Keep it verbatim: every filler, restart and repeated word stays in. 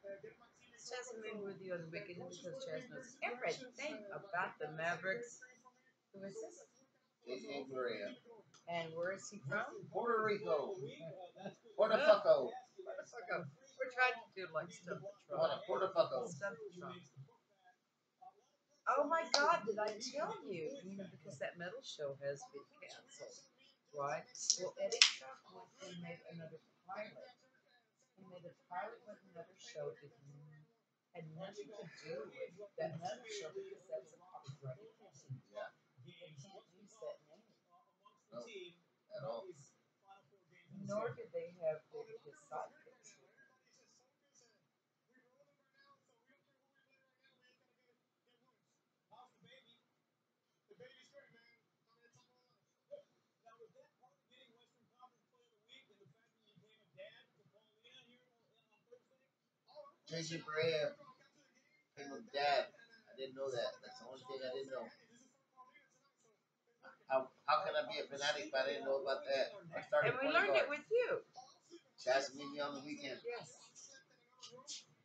Chaz will be with you on the weekend because Chaz knows everything about the Mavericks. Who is this? J J Barea. And where is he from? Puerto Rico. Puerto Rico. We're trying to do like stuff the Trump. Puerto Rico. Stuff the Trump. Oh my God! Did I tell you? You know, because that metal show has been canceled, right? Well, Eddie Trump went and made another pilot. He made a pilot with another show that had nothing to do with that metal show because that's a copyrighted thing. Yeah. They can't use that name. No, at all. Nor did they have his sidekicks. J J Barea became a dad. I didn't know that. That's the only thing I didn't know. How, how can I be a fanatic if I didn't know about that? I started and we learned guard. It with you. Chaz meet me on the weekend. Yes.